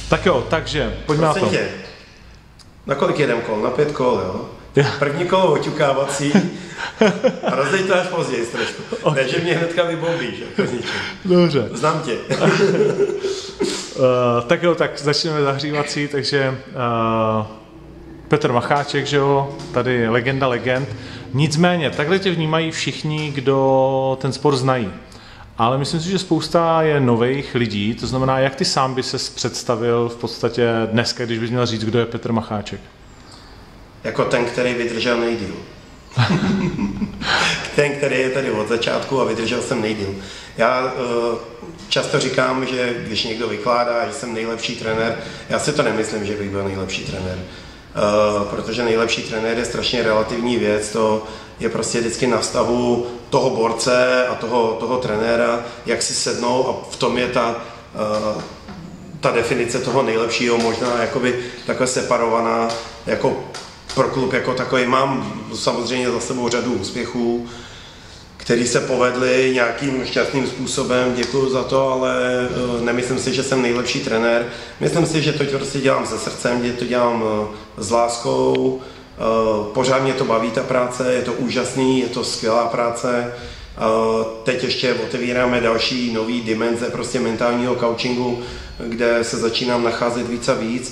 Tak jo, takže pojďme na to. Na kolik jedem kol? Na 5 kol, jo? První kolo oťukávací a rozdej to až později trošku. Okay. Ne, že mě hnedka vyboulíš, jako z ničem. Dobře. Znám tě. Tak jo, tak začneme zahřívací, takže Petr Macháček, že jo, tady legenda legend. Nicméně, takhle tě vnímají všichni, kdo ten sport znají. Ale myslím si, že spousta je nových lidí, to znamená, jak ty sám by ses představil v podstatě dneska, když bys měl říct, kdo je Petr Macháček? Jako ten, který vydržel nejdýl. Ten, který je tady od začátku a vydržel jsem nejdýl. Já často říkám, že když někdo vykládá, že jsem nejlepší trenér, já si to nemyslím, že bych byl nejlepší trenér. Protože nejlepší trenér je strašně relativní věc, to je prostě vždycky na vztahu toho borce a toho trenéra, jak si sednou a v tom je ta definice toho nejlepšího, možná jakoby takhle separovaná jako pro klub jako takový. Mám samozřejmě za sebou řadu úspěchů, které se povedly nějakým šťastným způsobem, děkuju za to, ale nemyslím si, že jsem nejlepší trenér. Myslím si, že to prostě dělám se srdcem, že to dělám s láskou, pořád mě to baví ta práce, je to úžasný, je to skvělá práce. Teď ještě otevíráme další nový dimenze prostě mentálního coachingu, kde se začínám nacházet víc a víc.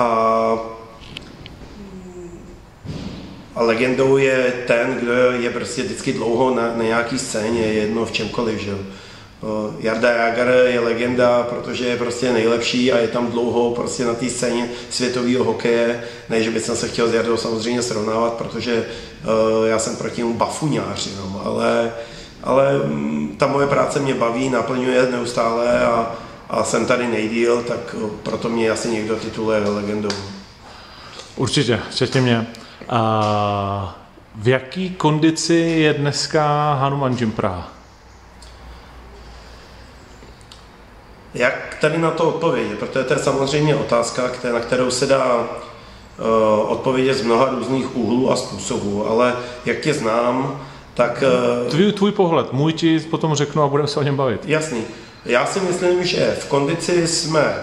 A legendou je ten, kdo je prostě vždycky dlouho na nějaký scéně, jedno v čemkoliv, že? Jarda Jágr je legenda, protože je prostě nejlepší a je tam dlouho prostě na té scéně světového hokeje. Ne, že bych se chtěl s Jardou samozřejmě srovnávat, protože já jsem proti němu bafuňář, jenom, ale ta moje práce mě baví, naplňuje neustále a jsem tady nejdýl, tak proto mě asi někdo tituluje legendou. Určitě, včetně mě. V jaký kondici je dneska Hanuman Gym Praha? Jak tady na to odpovědět? Protože to je samozřejmě otázka, na kterou se dá odpovědět z mnoha různých úhlů a způsobů, ale jak tě znám, tak... Tvůj pohled, můj ti potom řeknu a budeme se o něm bavit. Jasný. Já si myslím, že v kondici jsme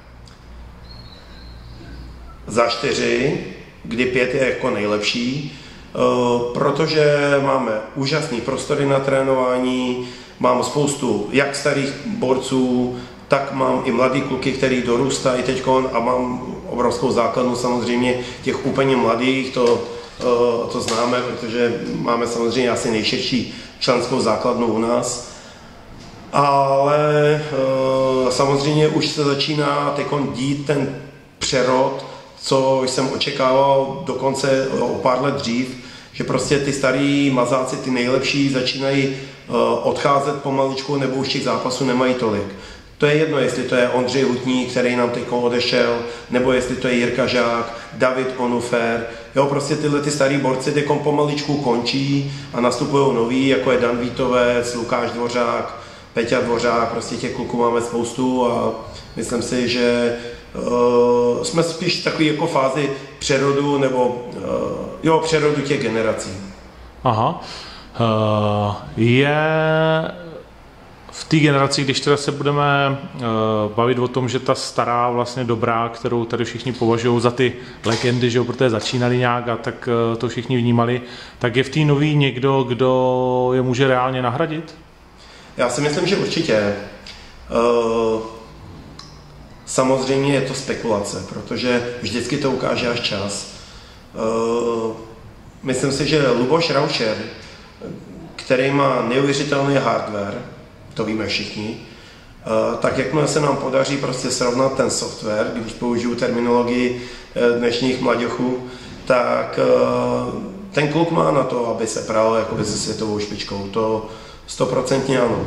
za 4, kdy 5 je jako nejlepší, protože máme úžasný prostory na trénování, mám spoustu jak starých borců, tak mám i mladý kluky, který dorůstají teďkon a mám obrovskou základnu samozřejmě těch úplně mladých, to známe, protože máme samozřejmě asi nejširší členskou základnu u nás. Ale samozřejmě už se začíná teďkon dít ten přerod, co jsem očekával dokonce o pár let dřív, že prostě ty starý mazáci, ty nejlepší, začínají odcházet pomaličku, nebo už těch zápasů nemají tolik. To je jedno, jestli to je Ondřej Hutník, který nám teď odešel, nebo jestli to je Jirka Žák, David Onufer. Jo, prostě tyhle ty starý borci teďkom pomaličku končí a nastupují noví, jako je Dan Vítovec, Lukáš Dvořák, Peťa Dvořák, prostě těch kluků máme spoustu a myslím si, že jsme spíš v takové jako fázi přerodu, nebo přerodu těch generací. Aha. Je v té generaci, když teda se budeme bavit o tom, že ta stará vlastně dobrá, kterou tady všichni považují za ty legendy, že jo, protože začínali nějak a tak to všichni vnímali, tak je v té nový někdo, kdo je může reálně nahradit? Já si myslím, že určitě. Samozřejmě je to spekulace, protože vždycky to ukáže až čas. Myslím si, že Luboš Raušer, který má neuvěřitelný hardware, to víme všichni, tak jakmile se nám podaří prostě srovnat ten software, když použiju terminologii dnešních mladěchů, tak ten kluk má na to, aby se pral jakoby se světovou špičkou. To 100% ano.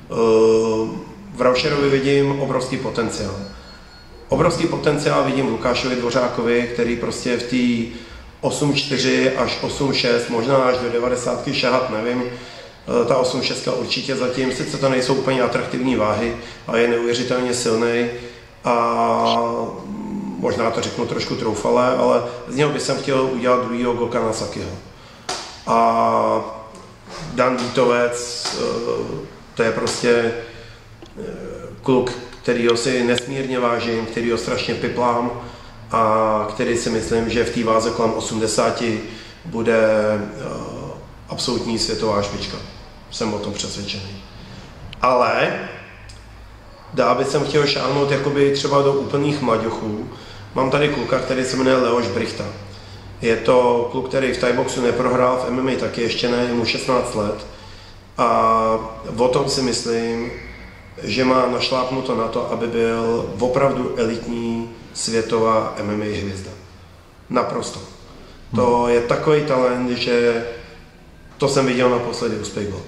V Raušerovi vidím obrovský potenciál. Obrovský potenciál vidím v Lukášovi Dvořákovi, který prostě v té 8.4 až 8.6, možná až do 90 šahat, nevím. Ta 8.6 určitě zatím, sice to nejsou úplně atraktivní váhy, ale je neuvěřitelně silný a možná to řeknu trošku troufale, ale z něho bych chtěl udělat druhýho Gokana Sakiho. A Dan Vítovec, to je prostě kluk, kterýho si nesmírně vážím, kterýho strašně piplám a který si myslím, že v té váze kolem 80 bude absolutní světová špička. Jsem o tom přesvědčený. Ale dál bych jsem chtěl šáhnout jakoby třeba do úplných mlaďochů. Mám tady kluka, který se jmenuje Leoš Brichta. Je to kluk, který v thaiboxu neprohrál, v MMA taky ještě ne, je mu 16 let. A o tom si myslím, že má našlápnuto na to, aby byl opravdu elitní světová MMA hvězda. Naprosto. To je takový talent, že to jsem viděl naposledy u Spejbla.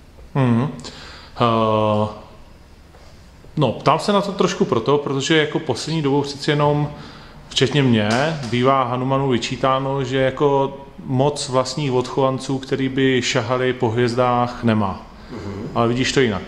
No, ptám se na to trošku protože jako poslední dobou přeci jenom, včetně mě, bývá Hanumanu vyčítáno, že jako moc vlastních odchovanců, který by šahali po hvězdách, nemá. Ale vidíš to jinak.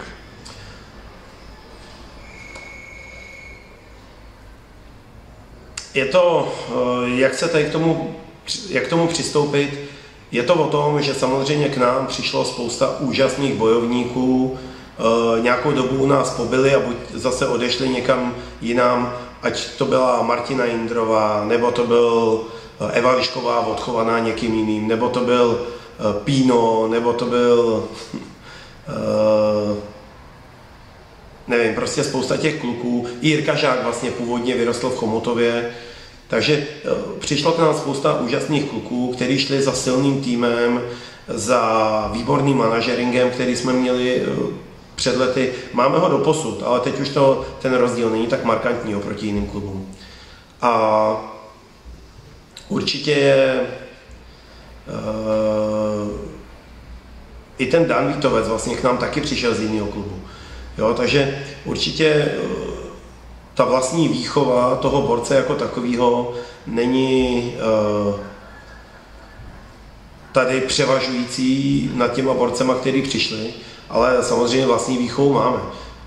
Je to, jak se tady k tomu přistoupit, je to o tom, že samozřejmě k nám přišlo spousta úžasných bojovníků, nějakou dobu u nás pobyli a buď zase odešli někam jinam, ať to byla Martina Jindrová, nebo to byl Eva Lišková odchovaná někým jiným, nebo to byl Pino, nebo to byl nevím, prostě spousta těch kluků. I Jirka Žák vlastně původně vyrostl v Chomutově. Takže přišlo k nám spousta úžasných kluků, kteří šli za silným týmem, za výborným manažeringem, který jsme měli před lety. Máme ho doposud, ale teď už ten rozdíl není tak markantní oproti jiným klubům. A určitě je i ten Dan Vítovec vlastně k nám taky přišel z jiného klubu. Jo, takže určitě ta vlastní výchova toho borce jako takového není tady převažující nad těma borcema, kteří přišli, ale samozřejmě vlastní výchovu máme.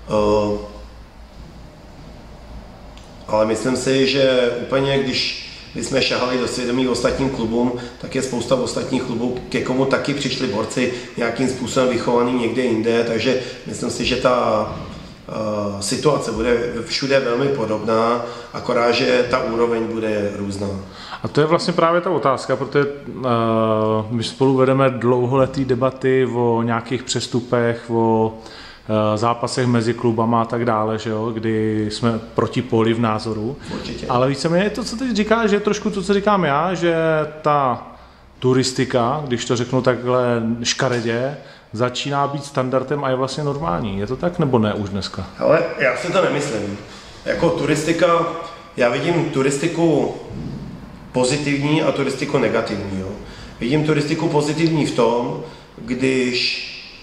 Ale myslím si, že úplně když jsme šahali do svědomí ostatním klubům, tak je spousta ostatních klubů, ke komu taky přišli borci nějakým způsobem vychovaný někde jinde, takže myslím si, že ta situace bude všude velmi podobná, akorát, že ta úroveň bude různá. A to je vlastně právě ta otázka, protože my spolu vedeme dlouholetý debaty o nějakých přestupech, o zápasech mezi klubama a tak dále, že jo, kdy jsme proti póli v názoru. Určitě. Ale víceméně je to, co teď říkáš, že je trošku to, co říkám já, že ta turistika, když to řeknu takhle škaredě, začíná být standardem a je vlastně normální. Je to tak, nebo ne už dneska? Ale já si to nemyslím. Jako turistika, já vidím turistiku pozitivní a turistiku negativní. Jo. Vidím turistiku pozitivní v tom, když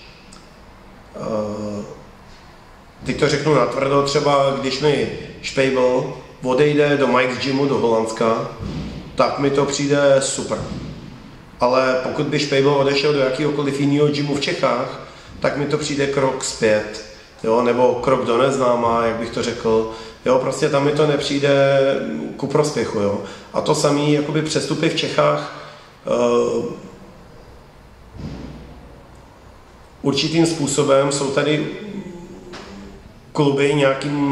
teď to řeknu natvrdo, třeba když mi Špejbl odejde do Mike's Gymu do Holandska, tak mi to přijde super. Ale pokud by Špejbl odešel do jakéhokoliv jiného gymu v Čechách, tak mi to přijde krok zpět, jo? Nebo krok do neznáma, jak bych to řekl. Jo? Prostě tam mi to nepřijde ku prospěchu. Jo? A to samé jakoby přestupy v Čechách určitým způsobem jsou tady kluby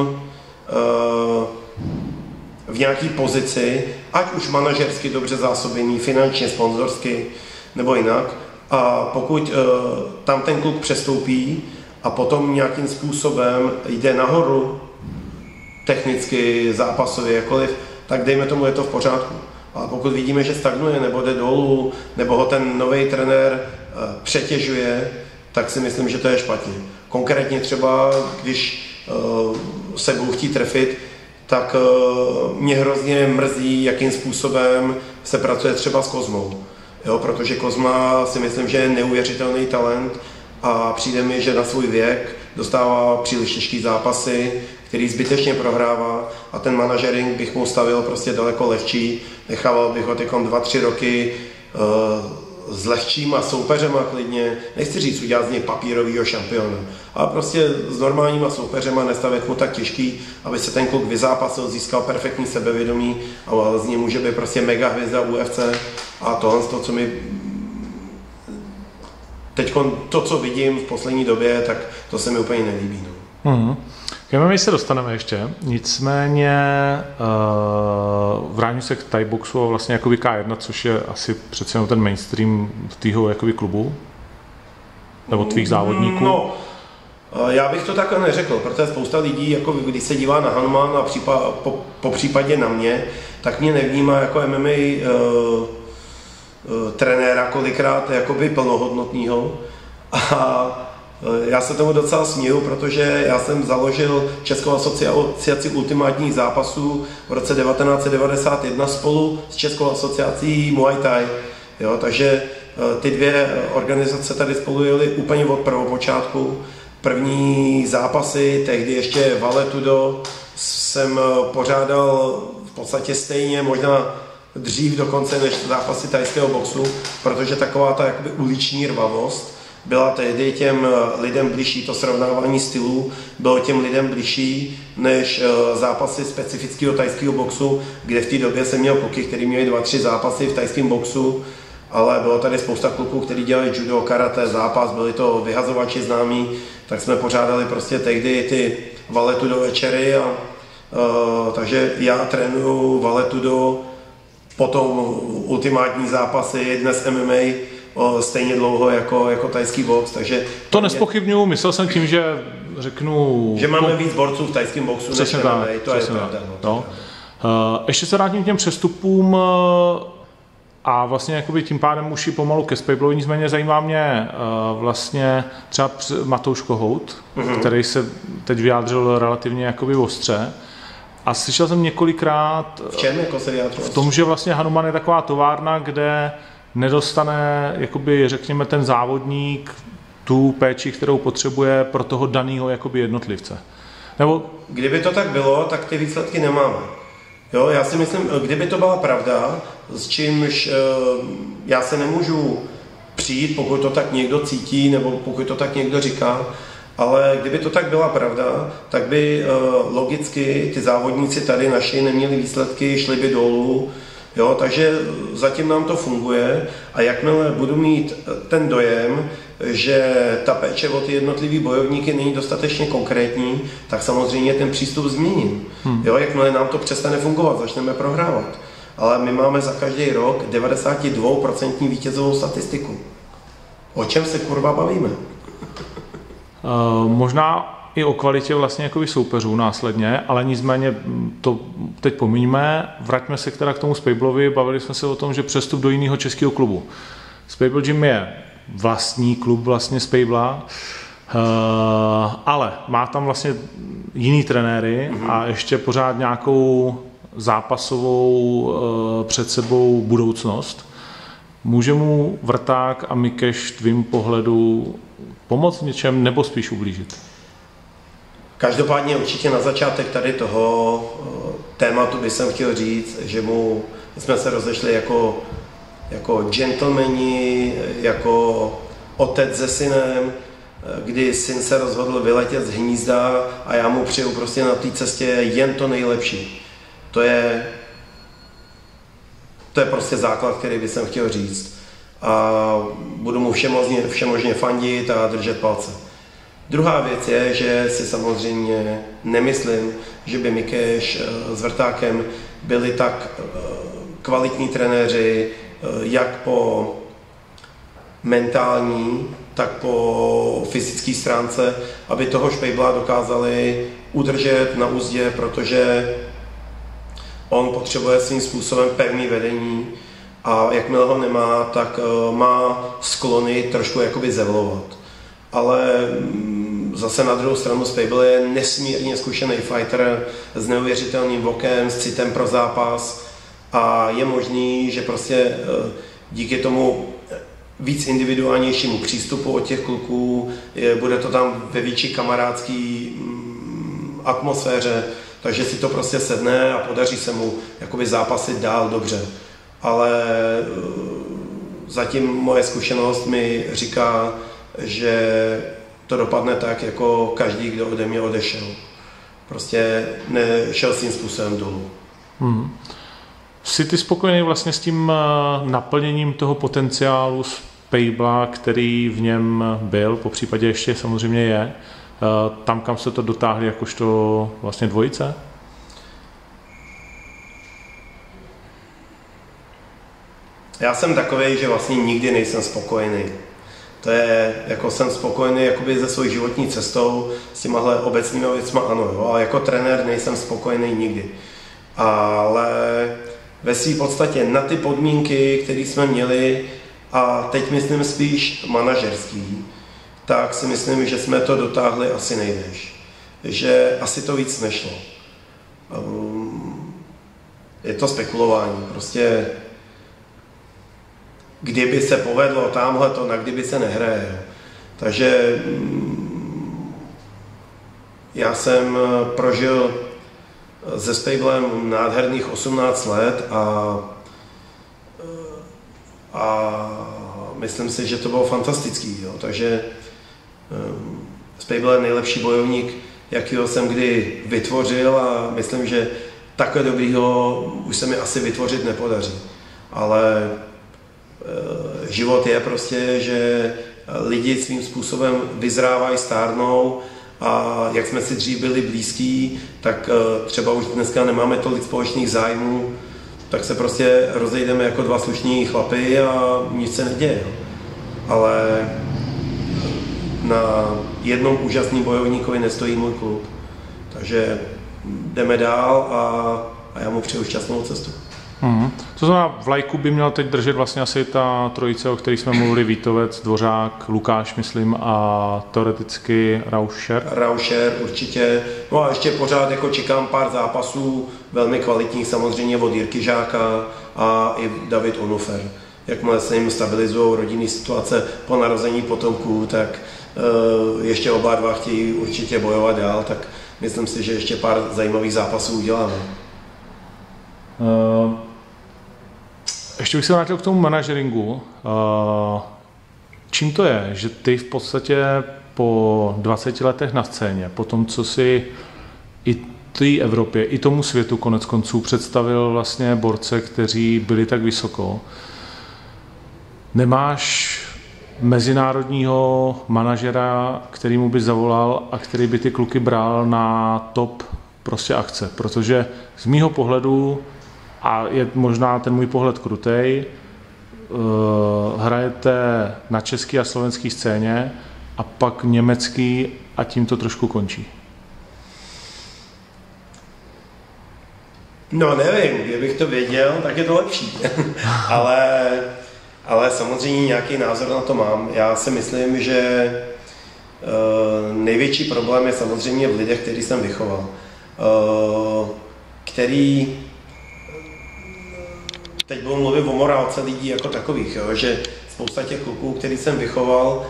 v nějaké pozici, ať už manažersky dobře zásobený, finančně, sponzorsky nebo jinak. A pokud tam ten klub přestoupí a potom nějakým způsobem jde nahoru, technicky, zápasově, jakkoliv, tak dejme tomu, je to v pořádku. A pokud vidíme, že stagnuje nebo jde dolů, nebo ho ten nový trenér přetěžuje, tak si myslím, že to je špatně. Konkrétně třeba, když se budu chtít trefit, tak mě hrozně mrzí, jakým způsobem se pracuje třeba s Kozmou. Jo, protože Kozma si myslím, že je neuvěřitelný talent a přijde mi, že na svůj věk dostává příliš těžký zápasy, který zbytečně prohrává a ten manažering bych mu stavil prostě daleko lehčí. Nechával bych ho tykom 2-3 roky s lehčíma soupeřema klidně, nechci říct udělat z něj papírovýho šampiona, ale prostě s normálníma soupeřema nestavit mu tak těžký, aby se ten kluk vyzápasil, získal perfektní sebevědomí a z něj může být prostě mega hvězda UFC a tohle, co mi teď to, co vidím v poslední době, tak to se mi úplně nelíbí. No. K MMA se dostaneme ještě, nicméně vrátím se k Thai boxu a vlastně jakoby K1, což je asi přece jenom ten mainstream v týho jakoby klubu, nebo tvých závodníků. No, já bych to takhle neřekl, protože spousta lidí, jako když se dívá na Hanumana a po případě na mě, tak mě nevnímá jako MMA trenéra kolikrát jakoby plnohodnotného. A já se tomu docela směju, protože já jsem založil Českou asociaci ultimátních zápasů v roce 1991 spolu s Českou asociací Muay Thai. Jo, takže ty dvě organizace tady spolu jeli úplně od prvopočátku. První zápasy, tehdy ještě Valetudo, jsem pořádal v podstatě stejně, možná dřív dokonce než zápasy thajského boxu, protože taková ta jakoby uliční rvavost byla tehdy těm lidem bližší, to srovnávání stylů bylo těm lidem bližší než zápasy specifického thajského boxu, kde v té době jsem měl kluky, kteří měli 2-3 zápasy v thajském boxu, ale bylo tady spousta kluků, kteří dělali judo, karate, zápas, byli to vyhazovači známí, tak jsme pořádali prostě tehdy ty Valetudo večery takže já trénuju Valetudo, potom ultimátní zápasy, dnes MMA, stejně dlouho jako thajský box, takže... To nezpochybnuju, myslel jsem tím, že řeknu... Že máme víc borců v thajském boxu než MMA, to je pravda. No. Ještě se vrátím k těm přestupům a vlastně jakoby tím pádem už i pomalu ke Spejblovi, nicméně zajímá mě vlastně třeba Matouš Kohout, který se teď vyjádřil relativně jakoby ostře. A slyšel jsem několikrát v čem jako se vyjádřil? V tom, že vlastně Hanuman je taková továrna, kde nedostane, jakoby, řekněme, ten závodník tu péči, kterou potřebuje pro toho daného jakoby jednotlivce. Nebo... Kdyby to tak bylo, tak ty výsledky nemáme. Jo, já si myslím, kdyby to byla pravda, s čímž já se nemůžu přijít, pokud to tak někdo cítí, nebo pokud to tak někdo říká, ale kdyby to tak byla pravda, tak by logicky ty závodníci tady naši neměli výsledky, šli by dolů. Jo, takže zatím nám to funguje a jakmile budu mít ten dojem, že ta péče o ty jednotlivý bojovníky není dostatečně konkrétní, tak samozřejmě ten přístup změním. Jo, jakmile nám to přestane fungovat, začneme prohrávat. Ale my máme za každý rok 92% vítězovou statistiku. O čem se kurva bavíme? Možná i o kvalitě vlastně jakoby soupeřů následně, ale nicméně to teď pomíníme. Vraťme se teda k tomu Spejblovi, bavili jsme se o tom, že přestup do jiného českého klubu. Spejbl Gym je vlastní klub vlastně Spejbla, ale má tam vlastně jiný trenéry a ještě pořád nějakou zápasovou před sebou budoucnost. Může mu Vrták a Mikeš tvým pohledu pomoct v něčem nebo spíš ublížit? Každopádně určitě na začátek tady toho tématu bych jsem chtěl říct, že jsme se rozešli jako gentlemani, jako otec se synem, kdy syn se rozhodl vyletět z hnízda a já mu přeju prostě na té cestě jen to nejlepší. To je prostě základ, který bych jsem chtěl říct. A budu mu všemožně fandit a držet palce. Druhá věc je, že si samozřejmě nemyslím, že by Mikeš s Vrtákem byli tak kvalitní trenéři, jak po mentální, tak po fyzické stránce, aby toho Špejbla dokázali udržet na uzdě, protože on potřebuje svým způsobem pevný vedení a jakmile ho nemá, tak má sklony trošku jakoby zevlovat. Ale zase na druhou stranu Spejbl je nesmírně zkušený fighter s neuvěřitelným vokem, s citem pro zápas a je možný, že prostě díky tomu víc individuálnějšímu přístupu od těch kluků, bude to tam ve větší kamarádské atmosféře, takže si to prostě sedne a podaří se mu jakoby zápasit dál dobře. Ale zatím moje zkušenost mi říká, že to dopadne tak, jako každý, kdo ode mě odešel. Prostě nešel svým způsobem dolů. Jsi ty spokojený vlastně s tím naplněním toho potenciálu Spejbla, který v něm byl, po případě ještě samozřejmě je? tam, kam se to dotáhli jakožto vlastně dvojice? Já jsem takovej, že vlastně nikdy nejsem spokojený. To je, jako jsem spokojený jakoby se svojí životní cestou, s těmahle obecnými věcma ano, jo, ale jako trenér nejsem spokojený nikdy. Ale ve své podstatě na ty podmínky, které jsme měli, a teď myslím spíš manažerský, tak si myslím, že jsme to dotáhli asi nejvíc. Že asi to víc nešlo. Je to spekulování, prostě kdyby se povedlo tamhle to, na kdyby se nehraje. Takže já jsem prožil se Spejblem nádherných 18 let a myslím si, že to bylo fantastický. Jo. Takže Spejbl je nejlepší bojovník, jakýho jsem kdy vytvořil a myslím, že takhle dobrýho už se mi asi vytvořit nepodaří. Ale život je prostě, že lidi svým způsobem vyzrávají, stárnou a jak jsme si dřív byli blízkí, tak třeba už dneska nemáme tolik společných zájmů, tak se prostě rozejdeme jako dva slušní chlapy a nic se neděje. Ale na jednom úžasným bojovníkovi nestojí můj klub. Takže jdeme dál a já mu přeju šťastnou cestu. To znamená, vlajku by měl teď držet vlastně asi ta trojice, o kterých jsme mluvili, Vítovec, Dvořák, Lukáš, myslím, a teoreticky Rauscher. Rauscher určitě. No a ještě pořád jako čekám pár zápasů, velmi kvalitních samozřejmě od Jirky Žáka a i David Onufer. Jakmile se jim stabilizují rodinné situace po narození potomků, tak ještě oba dva chtějí určitě bojovat dál, tak myslím si, že ještě pár zajímavých zápasů uděláme. Ještě bych se vrátil k tomu manažeringu. Čím to je, že ty v podstatě po 20 letech na scéně, po tom, co si i té Evropě, i tomu světu konec konců představil vlastně borce, kteří byli tak vysoko, nemáš mezinárodního manažera, kterýmu by zavolal a který by ty kluky bral na top prostě akce, protože z mýho pohledu, a je možná ten můj pohled krutej, hrajete na české a slovenské scéně a pak německý a tím to trošku končí. No nevím, kdybych to věděl, tak je to lepší. ale samozřejmě nějaký názor na to mám. Já si myslím, že největší problém je samozřejmě v lidech, který jsem vychoval. Který teď budu mluvit o morálce lidí jako takových, jo, že spousta těch kluků, který jsem vychoval,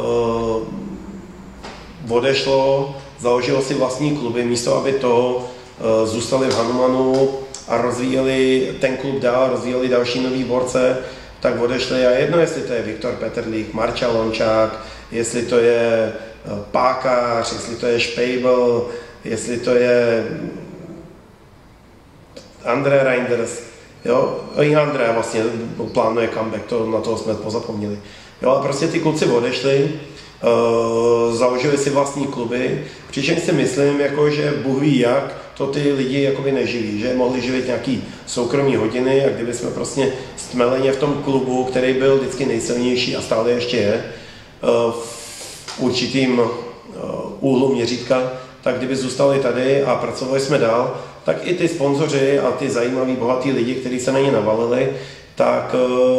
odešlo, založilo si vlastní kluby, místo aby to zůstali v Hanumanu a rozvíjeli ten klub dál, rozvíjeli další nový borce, tak odešli a jedno, jestli to je Viktor Petrlík, Marča Lončák, jestli to je Pákař, jestli to je Špejbl, jestli to je André Reinders, jo, i André vlastně plánuje comeback, na toho jsme pozapomněli. Jo, ale prostě ty kluci odešli, založili si vlastní kluby, přičemž si myslím, jako, že Bůh ví jak, to ty lidi jakoby neživí, že mohli živit nějaký soukromý hodiny a kdyby jsme prostě stmeleně v tom klubu, který byl vždycky nejsilnější a stále ještě je, v určitým úhlu měřítka, tak kdyby zůstali tady a pracovali jsme dál, tak i ty sponzoři a ty zajímaví, bohatý lidi, kteří se na ně navalili, tak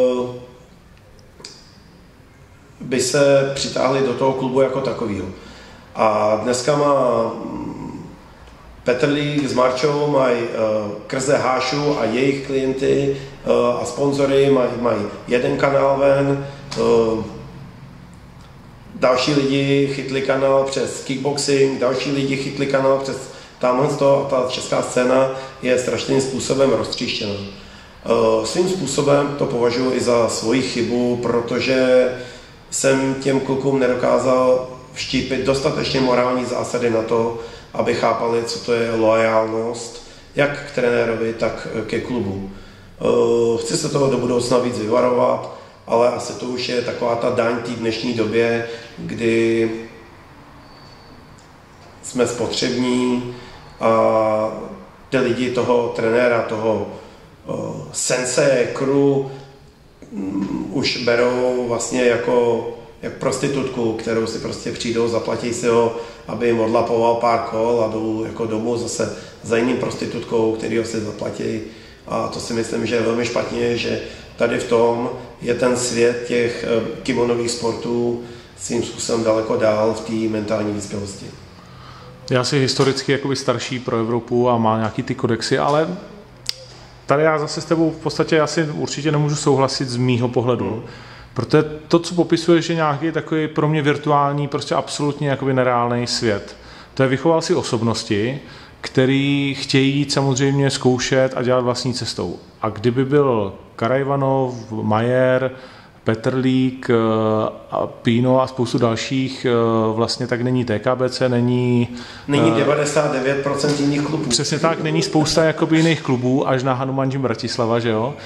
by se přitáhli do toho klubu jako takovýho. A dneska má Petrlík s Marčou mají Krze Hášu a jejich klienty a sponzory mají jeden kanál ven, další lidi chytli kanál přes kickboxing, další lidi chytli kanál přes tamhle a ta česká scéna je strašným způsobem roztříštěná. Svým způsobem to považuji i za svoji chybu, protože jsem těm klukům nedokázal vštípit dostatečně morální zásady na to, aby chápali, co to je loajálnost, jak k trenérovi, tak ke klubu. Chci se toho do budoucna víc vyvarovat, ale asi to už je taková ta daň té dnešní době, kdy jsme spotřební a ty lidi toho trenéra, toho sensei, crew už berou vlastně jako prostitutku, kterou si prostě přijdou, zaplatí si ho, aby jim odlapoval pár kol a jdou jako domů zase za jiným prostitutkou, kterýho si zaplatí. A to si myslím, že je velmi špatně, že tady v tom je ten svět těch kimonových sportů svým způsobem daleko dál v té mentální vyspělosti. Já si historicky jakoby starší pro Evropu a má nějaký ty kodexy, ale tady já zase s tebou v podstatě asi určitě nemůžu souhlasit z mýho pohledu. Protože to, co popisuješ, je nějaký takový pro mě virtuální, prostě absolutně jakoby nereálný svět. To je vychoval si osobnosti, který chtějí jít samozřejmě zkoušet a dělat vlastní cestou. A kdyby byl Karajvanov, Majer, Petrlík, Pino a spoustu dalších, vlastně tak není TKBC, není 99% jiných klubů. Přesně tak, není spousta jakoby jiných klubů, až na Hanuman Gym Bratislava, že jo?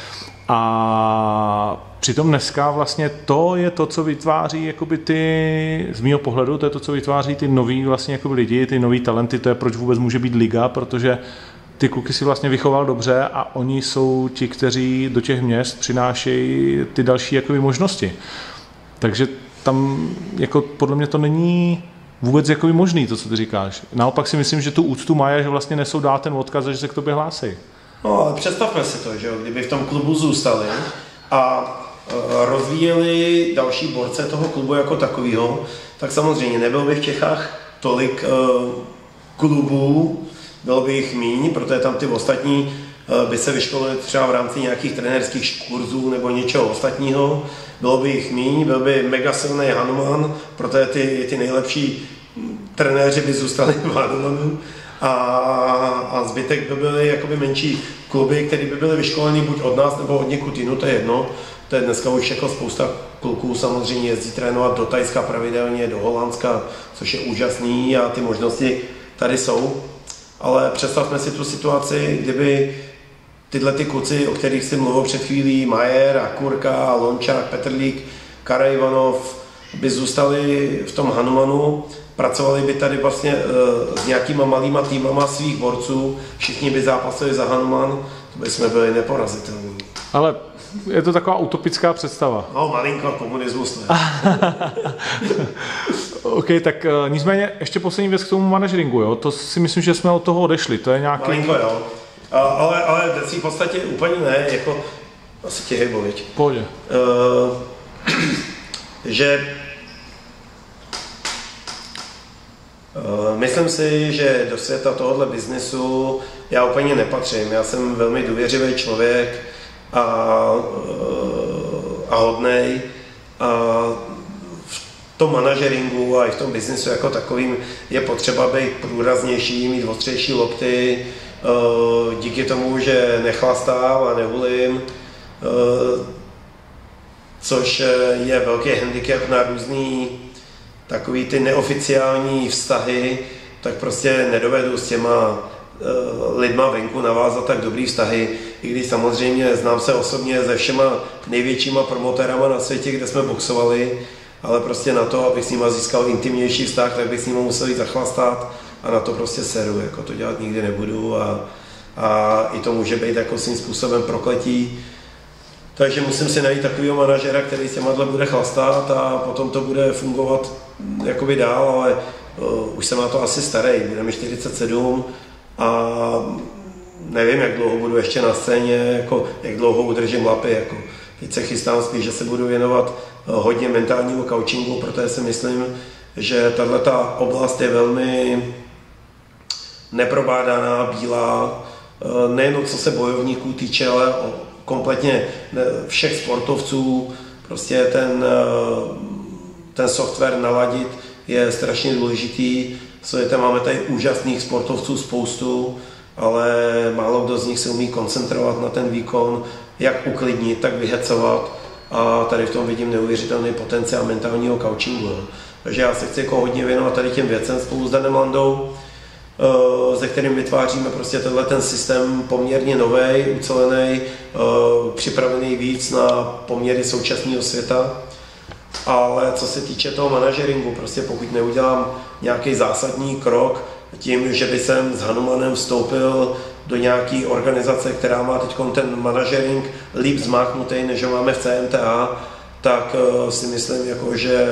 A přitom dneska vlastně to je to, co vytváří jakoby ty, z mýho pohledu, to je to, co vytváří ty nový vlastně jakoby lidi, ty nový talenty, to je proč vůbec může být liga, protože ty kluky si vlastně vychoval dobře a oni jsou ti, kteří do těch měst přinášejí ty další jakoby možnosti. Takže tam jako podle mě to není vůbec jakoby možný, to, co ty říkáš. Naopak si myslím, že tu úctu mají, že vlastně nesou dál ten odkaz, že se k tobě hlásí. No, ale představme si to, že jo, kdyby v tom klubu zůstali a rozvíjeli další borce toho klubu jako takového, tak samozřejmě nebylo by v Čechách tolik klubů, bylo by jich míň, protože tam ty ostatní by se vyškolili třeba v rámci nějakých trenérských kurzů nebo něčeho ostatního. Bylo by jich míň, byl by mega silný Hanuman, protože ty nejlepší trenéři by zůstali v Hanumanu a zbytek by byly jakoby menší kluby, které by byly vyškoleny buď od nás nebo od někud jinou, to je jedno. To je dneska už jako spousta kluků samozřejmě jezdí trénovat do Thajska pravidelně, do Holandska, což je úžasný a ty možnosti tady jsou. Ale představme si tu situaci, kdyby tyhle ty kluci, o kterých jsem mluvil před chvílí, Majer a Kurka, Lončák, Petrlík, Karajvanov, by zůstali v tom Hanumanu, pracovali by tady vlastně s nějakýma malýma týmama svých borců, všichni by zápasili za Hanuman, to by jsme byli neporazitelní. Ale je to taková utopická představa. No, malinko komunismus. OK, tak nicméně ještě poslední věc k tomu manažeringu, jo? To si myslím, že jsme od toho odešli, to je nějaký... Malinko, jo. Ale v podstatě úplně ne, jako asi tě hejbo, viď? Pohodě. Že myslím si, že do světa tohohle biznesu já úplně nepatřím. Já jsem velmi důvěřivý člověk a hodnej. A v tom manažeringu a i v tom biznesu jako takovým je potřeba být průraznější, mít ostřejší lokty, díky tomu, že nechlastám a nehulím, což je velký handicap na různý takový ty neoficiální vztahy, tak prostě nedovedu s těma lidma venku navázat tak dobrý vztahy, i když samozřejmě znám se osobně se všema největšíma promotérama na světě, kde jsme boxovali, ale prostě na to, abych s nima získal intimnější vztah, tak bych s nima musel jít zachlastat a na to prostě seru, jako to dělat nikdy nebudu a i to může být jako svým způsobem prokletí. Takže musím si najít takového manažera, který s těma bude chlastat a potom to bude fungovat jakoby dál, ale už jsem na to asi starý, bude mi 47 a nevím, jak dlouho budu ještě na scéně, jako, jak dlouho udržím lapy. Jako. Teď se chystám spíš, že se budu věnovat hodně mentálnímu coachingu, protože si myslím, že tato oblast je velmi neprobádaná, bílá, nejen co se bojovníků týče, ale kompletně všech sportovců. Prostě ten software naladit je strašně důležitý. Máme tady úžasných sportovců spoustu, ale málo kdo z nich se umí koncentrovat na ten výkon, jak uklidnit, tak vyhecovat. A tady v tom vidím neuvěřitelný potenciál mentálního coachingu. Takže já se chci jako hodně věnovat tady těm věcem spolu s Danem Landou, se kterým vytváříme prostě ten systém poměrně nový, ucelený, připravený víc na poměry současného světa. Ale co se týče toho manažeringu, prostě pokud neudělám nějaký zásadní krok, tím, že by jsem s Hanumanem vstoupil do nějaké organizace, která má teď ten manažering líp zmáchnutý, než ho máme v CMTA, tak si myslím, jako, že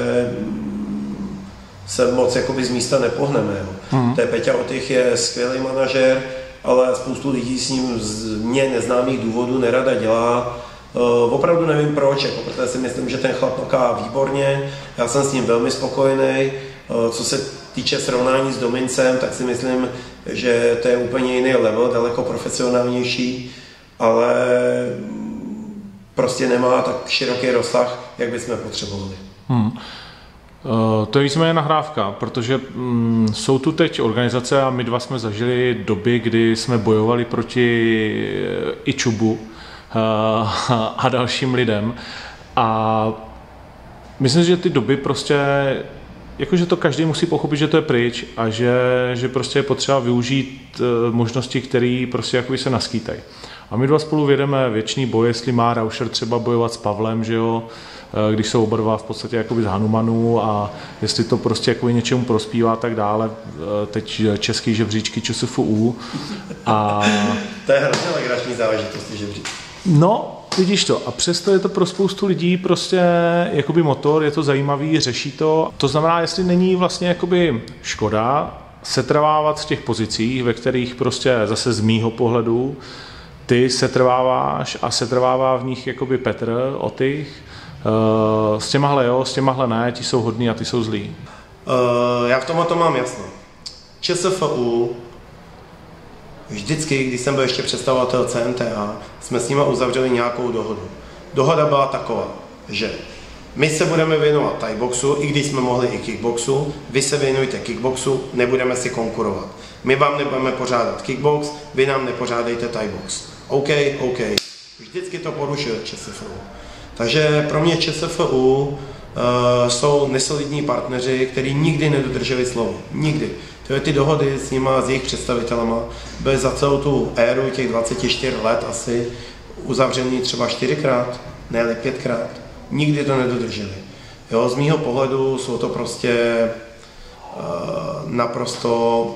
se moc jakoby z místa nepohneme. Peťa Otych je skvělý manažer, ale spoustu lidí s ním z mě neznámých důvodů nerada dělá. Opravdu nevím proč, jako, protože si myslím, že ten chlap maká výborně, já jsem s ním velmi spokojený. Co se týče srovnání s Domincem, tak si myslím, že to je úplně jiný level, daleko profesionálnější, ale prostě nemá tak široký rozsah, jak bychom potřebovali. To je víceméně nahrávka, protože jsou tu teď organizace a my dva jsme zažili doby, kdy jsme bojovali proti iČubu a dalším lidem a myslím, že ty doby prostě, jakože to každý musí pochopit, že to je pryč a že prostě je potřeba využít možnosti, které prostě jakoby se naskýtají. A my dva spolu vědeme věčný boj, jestli má Rauscher třeba bojovat s Pavlem, že jo, když jsou oba dva v podstatě jakoby z Hanumanů a jestli to prostě jakoby něčemu prospívá a tak dále, teď český žebříčky ČSFU a... To je hrozně legrační záležitost, žebříčky. No, vidíš to. A přesto je to pro spoustu lidí prostě jakoby motor, je to zajímavý, řeší to. To znamená, jestli není vlastně jakoby škoda setrvávat v těch pozicích, ve kterých prostě zase z mýho pohledu ty setrváváš a setrvává v nich jakoby Petr Otych. S těmahle jo, s těmahle ne, ti jsou hodní a ty jsou zlí. Já v tomhle to mám jasno. ČSFU vždycky, když jsem byl ještě představovatel CMTA, jsme s nimi uzavřeli nějakou dohodu. Dohoda byla taková, že my se budeme věnovat thaiboxu, i když jsme mohli i kickboxu, vy se věnujte kickboxu, nebudeme si konkurovat. My vám nebudeme pořádat kickbox, vy nám nepořádejte thaibox. OK. Vždycky to porušil ČSFU. Takže pro mě ČSFU jsou nesolidní partneři, kteří nikdy nedodrželi slovo. Nikdy. Ty dohody s nima, s jejich představitelema byly za celou tu éru těch 24 let asi uzavřený třeba 4krát, ne 5krát. Nikdy to nedodrželi. Jo, z mýho pohledu jsou to prostě naprosto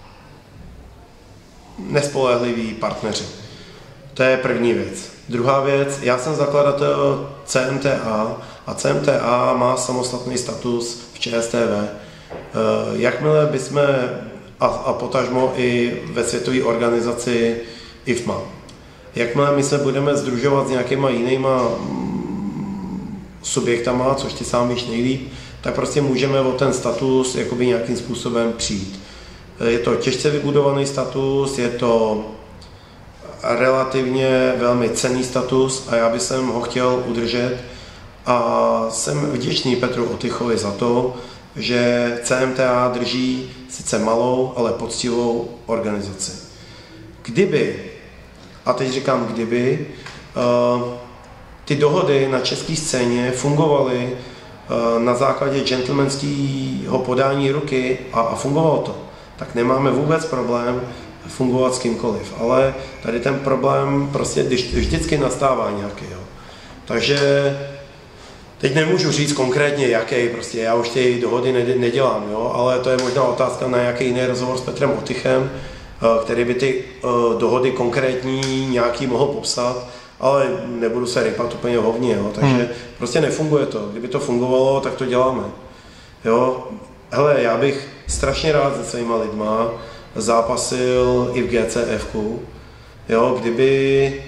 nespolehliví partneři. To je první věc. Druhá věc, já jsem zakladatel CMTA a CMTA má samostatný status v ČSTV. Jakmile bychom, a potažmo i ve světové organizaci IFMA, jakmile my se budeme sdružovat s nějakýma jinýma subjektama, což ty sám víš nejlíp, tak prostě můžeme o ten status jakoby nějakým způsobem přijít. Je to těžce vybudovaný status, je to relativně velmi cenný status a já bych ho chtěl udržet a jsem vděčný Petru Otychovi za to, že CMTA drží sice malou, ale poctivou organizaci. Kdyby, a teď říkám kdyby, ty dohody na české scéně fungovaly na základě gentlemanského podání ruky a fungovalo to, tak nemáme vůbec problém fungovat s kýmkoliv. Ale tady ten problém prostě vždycky nastává nějaký. Jo. Takže teď nemůžu říct konkrétně jaký, prostě já už ty dohody nedělám, jo, ale to je možná otázka na nějaký jiný rozhovor s Petrem Otychem, který by ty dohody konkrétní nějaký mohl popsat, ale nebudu se rypat úplně hovně, jo, takže prostě nefunguje to. Kdyby to fungovalo, tak to děláme. Jo. Hele, já bych strašně rád se svýma lidma zápasil i v GCF-ku, jo, kdyby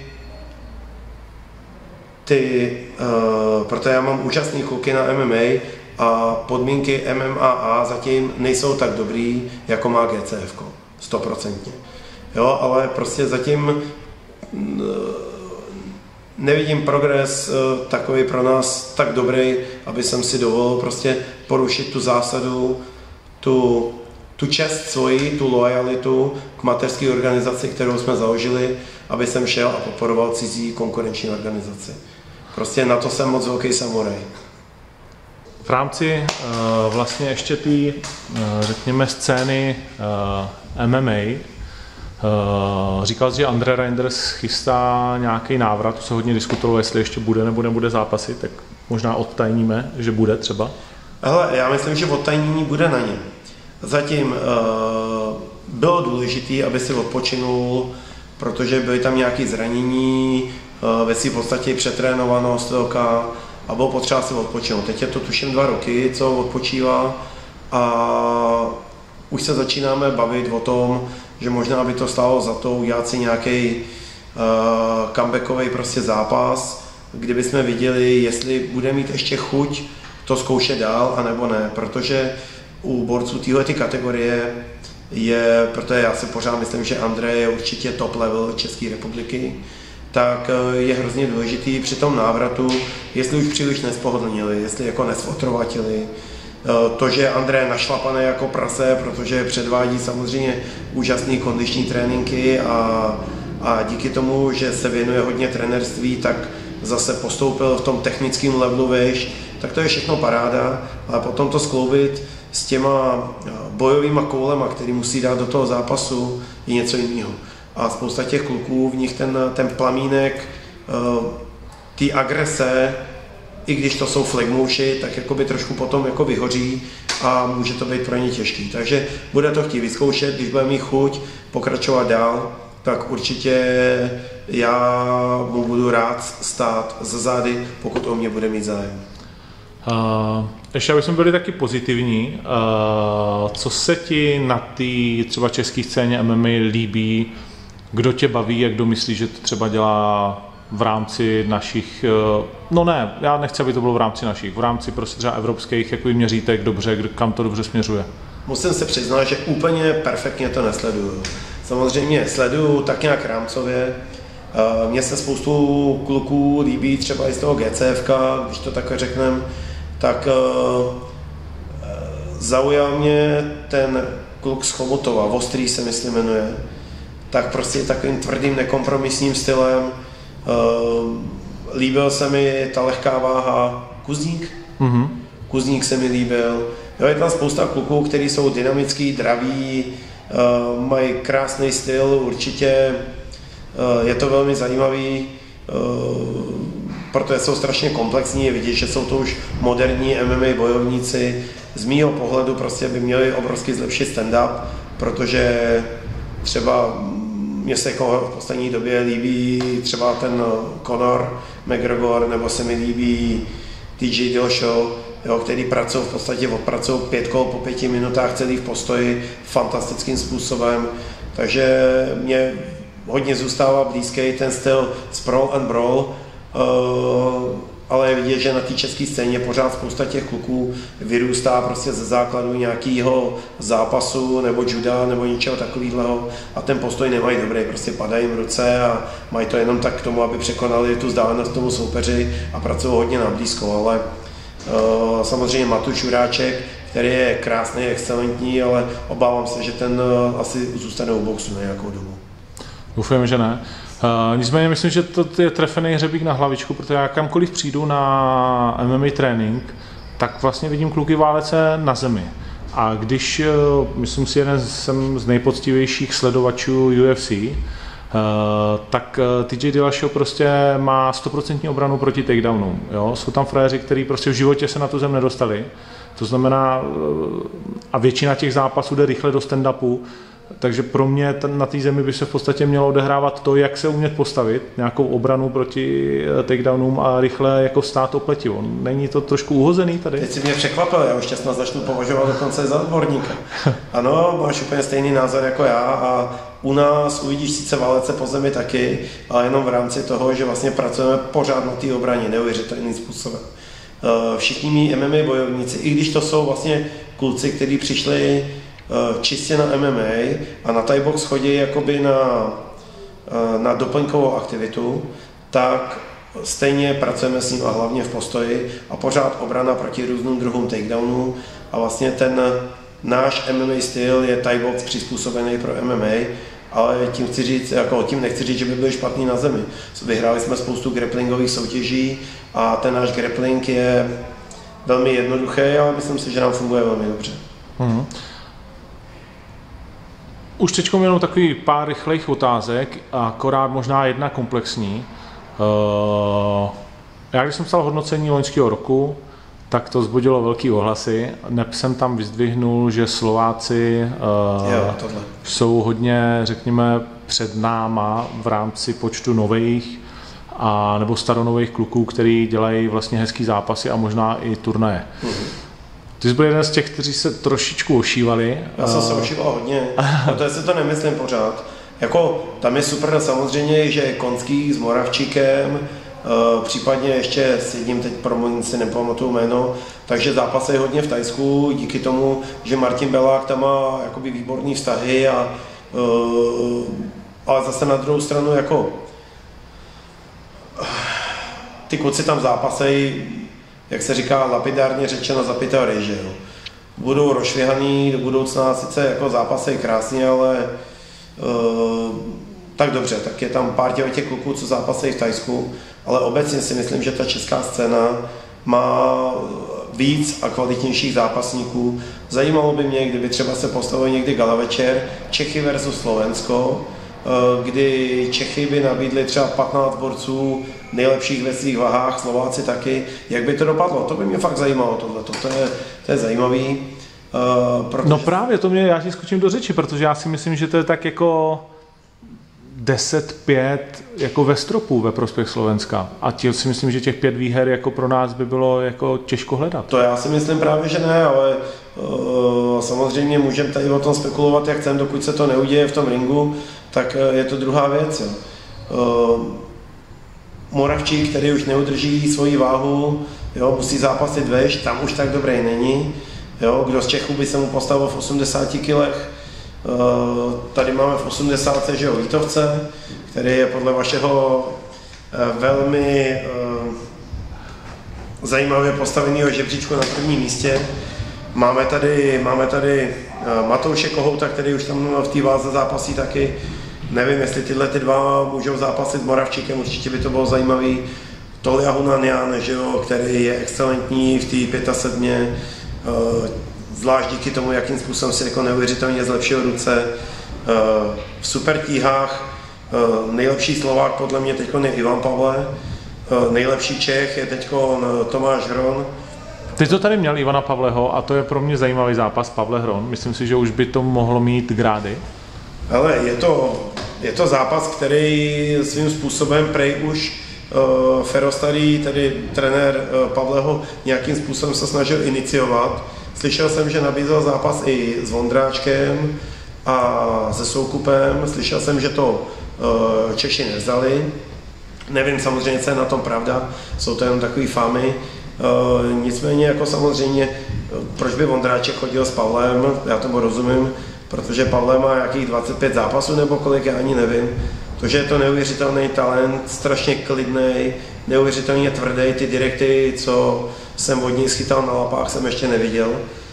protože já mám úžasný kluky na MMA a podmínky MMA zatím nejsou tak dobrý, jako má GCF-ko, 100%. Jo, ale prostě zatím nevidím progres takový pro nás tak dobrý, aby jsem si dovolil prostě porušit tu zásadu, tu čest svoji, tu lojalitu k mateřské organizaci, kterou jsme založili, aby jsem šel a podporoval cizí konkurenční organizaci. Prostě na to jsem moc velký samuraj. V rámci vlastně ještě té, řekněme, scény MMA, říkal jsi, že Andre Reinders chystá nějaký návrat, to se hodně diskutovalo, jestli ještě bude nebo nebude zápasy, tak možná odtajníme, že bude třeba. Hele, já myslím, že odtajnění bude na něm. Zatím bylo důležité, aby si odpočinul, protože byly tam nějaké zranění, ve v podstatě přetrénovanost velká a bylo potřeba si odpočinout. Teď je to tuším 2 roky, co odpočívá a už se začínáme bavit o tom, že možná by to stálo za to udělat si nějaký comebackový prostě zápas, kdyby jsme viděli, jestli bude mít ještě chuť to zkoušet dál, anebo ne, protože u borců této kategorie je, protože já si pořád myslím, že Andrej je určitě top level České republiky, tak je hrozně důležitý při tom návratu, jestli už příliš nespohodlnili, jestli jako nesfotrovatili. To, že Andrej je našlapaný jako prase, protože předvádí samozřejmě úžasný kondiční tréninky a díky tomu, že se věnuje hodně trenérství, tak zase postoupil v tom technickém levelu výš, tak to je všechno paráda, ale potom to skloubit s těma bojovýma koulema, který musí dát do toho zápasu, je něco jiného. A spousta těch kluků, v nich ten plamínek, té agrese, i když to jsou flegmouši, tak jakoby trošku potom jako vyhoří a může to být pro ně těžký. Takže bude to chtít vyzkoušet, když bude mít chuť pokračovat dál, tak určitě já mu budu rád stát za zády, pokud o mě bude mít zájem. Ještě abychom byli taky pozitivní, co se ti na té třeba české scéně MMA líbí, kdo tě baví a kdo myslí, že to třeba dělá v rámci našich, no ne, já nechci, aby to bylo v rámci našich, v rámci prostě třeba evropských jako měřítek dobře, kam to dobře směřuje? Musím se přiznat, že úplně perfektně to nesleduju. Samozřejmě sleduju tak nějak rámcově. Mně se spoustu kluků líbí třeba i z toho GCFK, když to takhle řekneme, tak zaujal mě ten kluk z Chomutova, Ostrý se myslím jmenuje, tak prostě takovým tvrdým nekompromisním stylem. Líbil se mi ta lehká váha Kuzník. Mm-hmm. Kuzník se mi líbil. Jo, je tam spousta kluků, kteří jsou dynamický, draví, mají krásný styl, určitě je to velmi zajímavý, protože jsou strašně komplexní, je vidět, že jsou to už moderní MMA bojovníci. Z mýho pohledu prostě by měli obrovsky zlepšit stand-up, protože třeba mně se jako v poslední době líbí třeba ten Conor McGregor, nebo se mi líbí TJ Dillashaw, jo, který pracují v podstatě odpracují 5 kol po 5 minutách celý v postoji fantastickým způsobem, takže mě hodně zůstává blízký ten styl sprawl and brawl, ale je vidět, že na té české scéně pořád spousta těch kluků vyrůstá prostě ze základu nějakého zápasu nebo juda nebo něčeho takového a ten postoj nemají dobrý, prostě padají jim ruce a mají to jenom tak k tomu, aby překonali tu vzdálenost tomu soupeři a pracují hodně na blízko, ale samozřejmě Matuš Juráček, který je krásný, excelentní, ale obávám se, že ten asi zůstane u boxu na nějakou dobu. Doufujeme, že ne. Nicméně myslím, že to je trefený hřebík na hlavičku, protože já kamkoliv přijdu na MMA trénink, tak vlastně vidím kluky válet se na zemi. A když, myslím si, jsem z nejpoctivějších sledovačů UFC, tak TJ Dillashaw prostě má 100% obranu proti takedownům. Jo? Jsou tam frajeři, kteří prostě v životě se na tu zem nedostali. To znamená, a většina těch zápasů jde rychle do stand-upu, takže pro mě na té zemi by se v podstatě mělo odehrávat to, jak se umět postavit, nějakou obranu proti takedownům a rychle jako stát opletivo. Není to trošku uhozený tady? Teď si mě překvapil, já už snad začnu považovat dokonce za odborníka. Ano, máš úplně stejný názor jako já a u nás uvidíš sice válet se po zemi taky, ale jenom v rámci toho, že vlastně pracujeme pořád na té obraně, neuvěřitelným způsobem. Všichni mý MMA bojovníci, i když to jsou vlastně kluci, kteří přišli čistě na MMA a na Thai box chodí jakoby na doplňkovou aktivitu, tak stejně pracujeme s ním a hlavně v postoji a pořád obrana proti různým druhům takedownů a vlastně ten náš MMA styl je Thai box přizpůsobený pro MMA, ale tím chci říct, jako tím nechci říct, že by byli špatný na zemi. Vyhráli jsme spoustu grapplingových soutěží a ten náš grappling je velmi jednoduchý, ale myslím si, že nám funguje velmi dobře. Mm-hmm. Už teď jenom takový pár rychlejch otázek, akorát možná jedna komplexní. Já když jsem psal hodnocení loňského roku, tak to vzbudilo velký ohlasy. Neb jsem tam vyzdvihnul, že Slováci jsou hodně, řekněme, před náma v rámci počtu nových a nebo staronových kluků, který dělají vlastně hezký zápasy a možná i turnaje. Ty jsi byl jeden z těch, kteří se trošičku ošívali. Já jsem se ošíval hodně, protože si to nemyslím pořád. Jako, tam je super samozřejmě, že je Konský s Moravčíkem, případně ještě s jedním, teď si nepamatuju jméno, takže zápasy hodně v Thajsku, díky tomu, že Martin Belák tam má jakoby výborný vztahy ale zase na druhou stranu jako ty kluci tam zápasejí, jak se říká lapidárně řečeno, za pytary, že jo. Budou rozšvěhaný do budoucna, sice jako zápasejí krásně, ale tak dobře, tak je tam pár těch kluků, co zápasejí v Thajsku, ale obecně si myslím, že ta česká scéna má víc a kvalitnějších zápasníků. Zajímalo by mě, kdyby třeba se postavil někdy gala večer Čechy versus Slovensko, kdy Čechy by nabídli třeba 15 borců nejlepších ve svých vahách, Slováci taky. Jak by to dopadlo? To by mě fakt zajímalo tohleto. To je zajímavý. Protože... No právě, já ti skočím do řeči, protože já si myslím, že to je tak jako 10-5 jako ve stropu ve prospěch Slovenska. A tím si myslím, že těch 5 výher jako pro nás by bylo jako těžko hledat. To já si myslím právě, že ne, ale samozřejmě můžeme tady o tom spekulovat, jak chceme, dokud se to neuděje v tom ringu, tak je to druhá věc. Jo. Moravčík, který už neudrží svoji váhu, jo, musí zápasit veš, tam už tak dobrý není. Jo, kdo z Čechů by se mu postavil v 80 kilech, tady máme v 80, že jo, Vítovce, který je podle vašeho velmi zajímavě postaveného žebříčku na prvním místě. Máme tady Matouše Kohouta, který už tam v té váze zápasí taky. Nevím, jestli tyhle ty dva můžou zápasit s Moravčíkem, určitě by to bylo zajímavý. Tolia Hunanian, že jo, který je excelentní v té 75, zvlášť díky tomu, jakým způsobem si jako neuvěřitelně zlepšil ruce. V supertíhách nejlepší Slovák podle mě teď je Ivan Pavle, nejlepší Čech je teď Tomáš Hron. Ty to tady měl Ivana Pavleho a to je pro mě zajímavý zápas Pavle Hron. Myslím si, že už by to mohlo mít grády. Ale je to zápas, který svým způsobem prej už Ferostarý, tedy trenér Pavleho, nějakým způsobem se snažil iniciovat. Slyšel jsem, že nabízel zápas i s Vondráčkem a se Soukupem. Slyšel jsem, že to Češi nevzali. Nevím samozřejmě, co je na tom pravda, jsou to jenom takový fámy. Nicméně jako samozřejmě, proč by Vondráček chodil s Pavlem, já tomu rozumím, protože Pavle má nějakých 25 zápasů nebo kolik, já ani nevím. To, že je to neuvěřitelný talent, strašně klidný, neuvěřitelně tvrdý, ty direkty, co jsem od něj schytal na lapách, jsem ještě neviděl.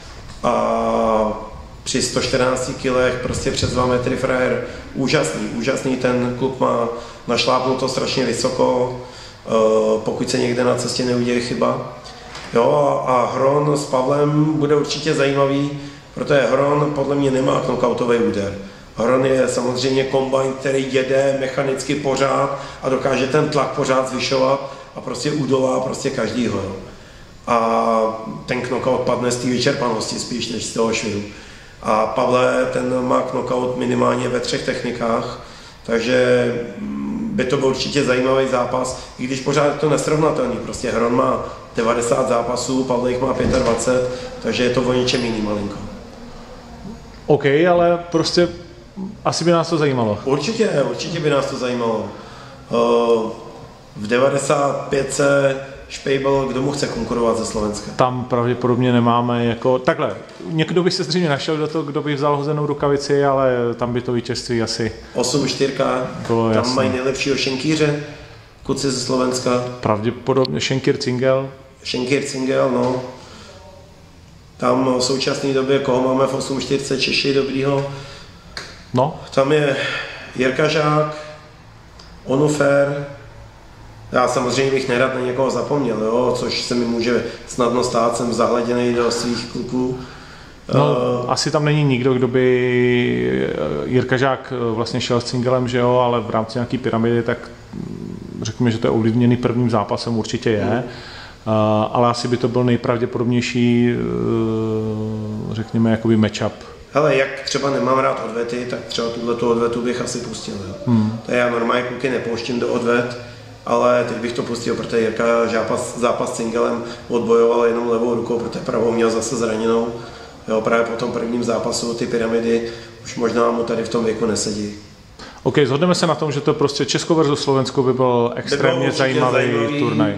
A při 114 kilech prostě přes 2 metry frajer, úžasný, ten kluk má našlápnuto strašně vysoko, pokud se někde na cestě neuděje chyba. Jo, a Hron s Pavlem bude určitě zajímavý, protože Hron podle mě nemá knockoutový úder. Hron je samozřejmě kombajn, který jede mechanicky pořád a dokáže ten tlak pořád zvyšovat a prostě udolá prostě každýho. Jo. A ten knockout padne z té vyčerpanosti spíš než z toho švihu. A Pavle, ten má knockout minimálně ve 3 technikách, takže by to byl určitě zajímavý zápas, i když pořád je to nesrovnatelný. Prostě Hron má 90 zápasů, Pavle jich má 25, takže je to o něčem jiným malinko. OK, ale prostě asi by nás to zajímalo. Určitě by nás to zajímalo. V 95 Špejbel, kdo mu chce konkurovat ze Slovenska? Tam pravděpodobně nemáme jako... Takhle, někdo by se zřejmě našel do toho, kdo by vzal hozenou rukavici, ale tam by to vítězství asi... 8-4, tam jasný. Mají nejlepšího šenkýře, kluci ze Slovenska. Pravděpodobně Šenkýr Cingel, no. Tam v současné době, koho máme v 8-4 Češi dobrýho? No. Tam je Jirka Žák, Onufer. Já samozřejmě bych nerad na někoho zapomněl, jo, což se mi může snadno stát, jsem zahleděný do svých kluků. No, asi tam není nikdo, kdo by Jirka Žák vlastně šel s Cingelem, že jo, ale v rámci nějaký pyramidy, tak řekněme, že to je ovlivněný prvním zápasem, určitě je. ale asi by to byl nejpravděpodobnější, řekněme, jakoby matchup. Hele, jak třeba nemám rád odvety, tak třeba tuto odvetu bych asi pustil. To já normálně kluky nepouštím do odvet, ale teď bych to pustil, protože Jirka zápas s Cingelem odbojoval jenom levou rukou, protože pravou měl zase zraněnou. Jo, právě po tom prvním zápasu ty pyramidy už možná mu tady v tom věku nesedí. OK, shodneme se na tom, že to prostě Česko versus Slovensko by byl extrémně zajímavý turnaj.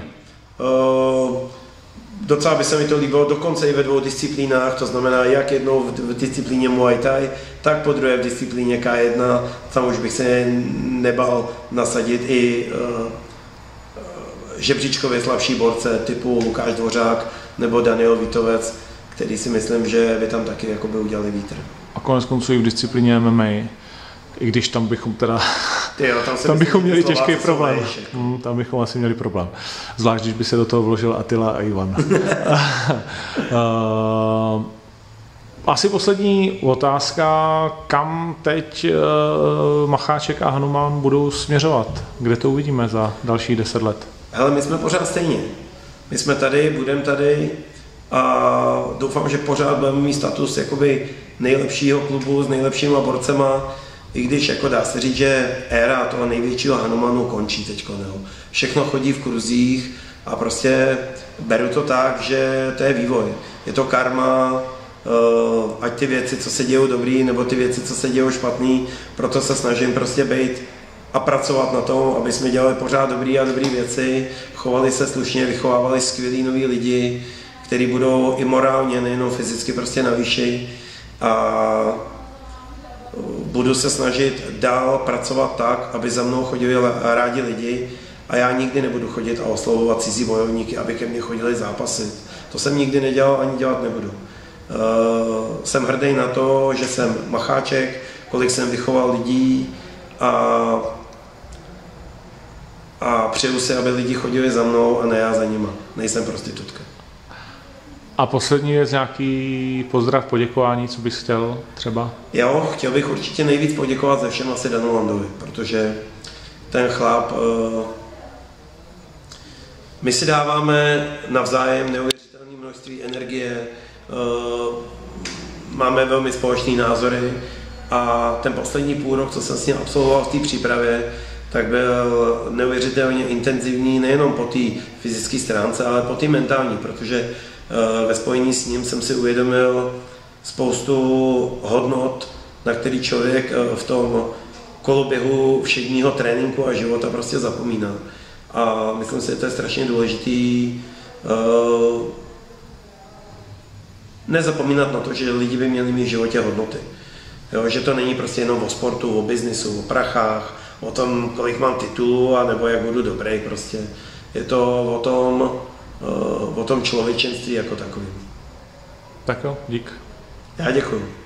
Docela by se mi to líbilo dokonce i ve 2 disciplínách, to znamená jak jednou v disciplíně Muay Thai, tak po druhé v disciplíně K1. Tam už bych se nebal nasadit i žebříčkově slabší borce typu Lukáš Dvořák nebo Daniel Vitovec, který si myslím, že by tam taky jakoby udělali vítr. A konec konců i v disciplíně MMA, i když tam bychom teda... tam bychom měli těžký problém. Tam bychom asi měli problém. Zvlášť, když by se do toho vložil Attila a Ivan. Asi poslední otázka. Kam teď Macháček a Hanuman budou směřovat? Kde to uvidíme za další 10 let? Hele, my jsme pořád stejně. My jsme tady, budeme tady a doufám, že pořád budeme mít status jakoby nejlepšího klubu s nejlepšíma borcema, i když jako dá se říct, že éra toho největšího Hanumanu končí teďko. Všechno chodí v kruzích a prostě beru to tak, že to je vývoj. Je to karma, ať ty věci, co se dějou dobrý, nebo ty věci, co se dějou špatný, proto se snažím prostě bejt a pracovat na tom, aby jsme dělali pořád dobrý věci, chovali se slušně, vychovávali skvělí noví lidi, kteří budou i morálně, nejenom fyzicky prostě na výši a budu se snažit dál pracovat tak, aby za mnou chodili rádi lidi a já nikdy nebudu chodit a oslovovat cizí bojovníky, aby ke mně chodili zápasit. To jsem nikdy nedělal ani dělat nebudu. Jsem hrdý na to, že jsem Macháček, kolik jsem vychoval lidí a přeju si, aby lidi chodili za mnou a ne já za nima. Nejsem prostitutka. A poslední věc, nějaký pozdrav, poděkování, co bys chtěl třeba? Jo, chtěl bych určitě nejvíc poděkovat ze všem asi Danu Landovi, protože ten chlap, my si dáváme navzájem neuvěřitelné množství energie, máme velmi společné názory a ten poslední půl rok, co jsem s ním absolvoval v té přípravě, tak byl neuvěřitelně intenzivní nejenom po té fyzické stránce, ale po té mentální, protože ve spojení s ním jsem si uvědomil spoustu hodnot, na který člověk v tom koloběhu všedního tréninku a života prostě zapomíná. A myslím si, že to je strašně důležitý nezapomínat na to, že lidi by měli mít v životě hodnoty. Jo, že to není prostě jenom o sportu, o biznisu, o prachách, o tom, kolik mám titulů, nebo jak budu dobrý prostě. Je to o tom člověčenství jako takovým. Tak jo, dík. Já děkuju.